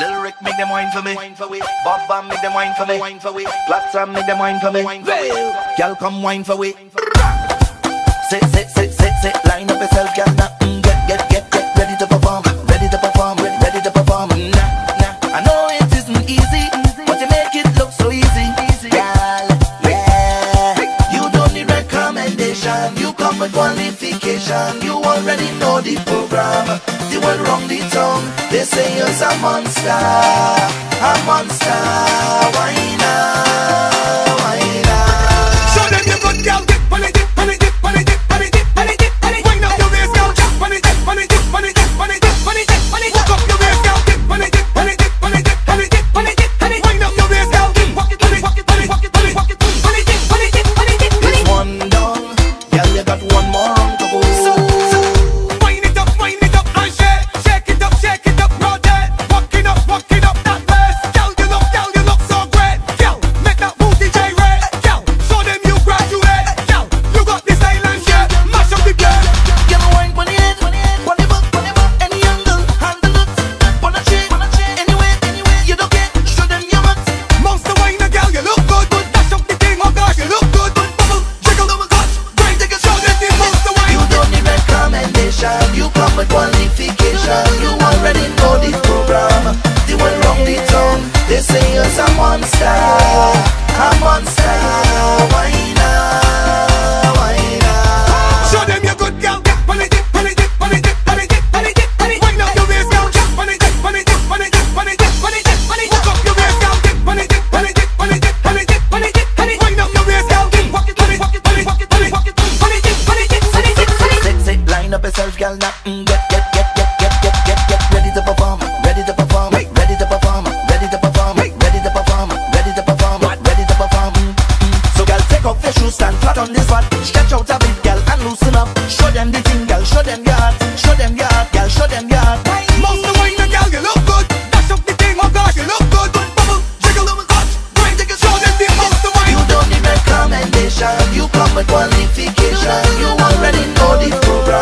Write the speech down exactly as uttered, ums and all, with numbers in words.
Lil Rick make them wine for me. Bob Bam make them wine for me. Platsam make them wine for me. Girl come wine for we. Sit, sit, sit, sit, sit. Line up yourself, girl. Now mm, get, get, get, get ready to perform. Ready to perform. Ready, ready to perform. Nah, nah. I know it isn't easy, but you make it look so easy, girl. Yeah. You don't need recommendation. You come with qualification. You already know the program. The world wrong the tongue. They say you're a monster, a monster. Why not? Why not? Show them you good girl. Dip on it, dip on it, dip on it, dip on it, dip on it, dip on it. Wind up your waist, girl. Jump on it, dip on it, dip on it, dip on it, dip on it, dip on it. Hook up your waist, girl. Dip on it, dip on it, dip on it, dip on it, dip on it, dip on it. Wind up your waist, girl. Walk it, walk it, walk it, walk it, walk it, walk it, walk it, walk it, dip on it, dip on it, dip on it. It's one down, girl. You got one more round to go. So, so, wind it up, wind it up, and shake, shake it up, shake it up, rotate. Walk it up, walk it up that waist, girl. You look, girl, you look so great, girl. Make that booty gyrate, girl. Show them you graduate, girl. You got the style and shape, mash up the place. Girl, wine pon the head, pon the head, pon the butt, pon the butt. Any angle, handle it. Pon the chin, pon the chin. Anyway, anyway, you don't get. Show them your butt. Monster wine, girl, you look good, good. Dash up the thing, oh gosh, you look good, good. Bubble, jiggle, double touch, break, take a show them the monster wine. You don't need recommendation. You come with qualification. You already know the program. The one wrong the tongue. They say you're a monster, a monster. Why not? Why not? Show them you good, girl. Dip on it, dip on it, dip on it, dip on it, dip on it, dip on it. Wind up your waist, girl. Jump on it, dip on it, dip on it, dip on it, dip on it, dip on it. Hook up your waist, girl. Dip on it, dip on it, dip on it, dip on it, dip on it, dip on it. Wind up your waist, girl. Walk it, walk it, walk it, walk it, walk it, walk it, walk it, dip on it, dip on it, dip on it. Sit, sit, line up yourself, girl. Now mm, get, get, get, get, get, get, get, get ready to perform. Ready to perform. Ready to perform. Ready to perform. Ready to perform. Ready to perform. Ready to perform. Mm, mm. So, girl, take off your shoes, stand flat on this one. Stretch out a bit, girl, and loosen up. Show them the thing, girl. Show them your heart. Show them your heart, girl. Show them your heart. Monster wine, girl, you look good. Dash up the thing, oh gosh, you look good. Bubble, jiggle, double touch, break, take a show them the monster wine. You don't need recommendation. You come with qualification. You already know the program.